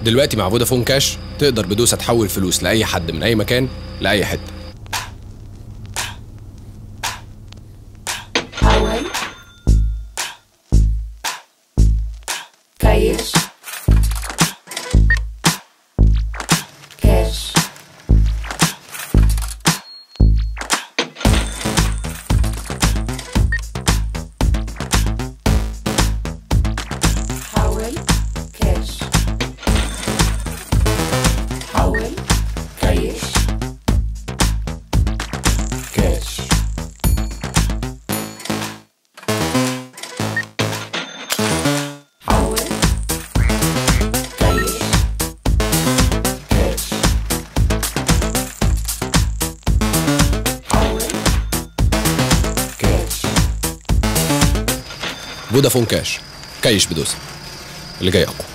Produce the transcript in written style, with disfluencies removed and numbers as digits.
دلوقتي مع فودافون كاش تقدر بدوسة تحول فلوس لأي حد من أي مكان لأي حتة. حول، كيش، كاش، حول، كاش، حول، كيش، كاش، حول، كيش، كاش، حول، كاش. فودافون كاش، كيش بدوسة اللي جاي أقوى.